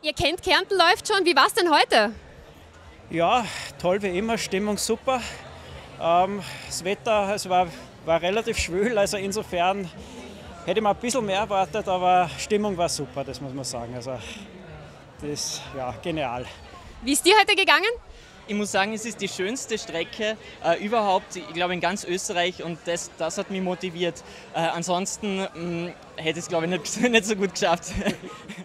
Ihr kennt Kärnten läuft schon. Wie war es denn heute? Ja, toll wie immer, Stimmung super. Das Wetter war relativ schwül, also insofern hätte ich mir ein bisschen mehr erwartet, aber Stimmung war super, das muss man sagen. Also das ist ja genial. Wie ist dir heute gegangen? Ich muss sagen, es ist die schönste Strecke überhaupt, ich glaube in ganz Österreich, und das hat mich motiviert. Ansonsten hätte ich es, glaube ich, nicht so gut geschafft.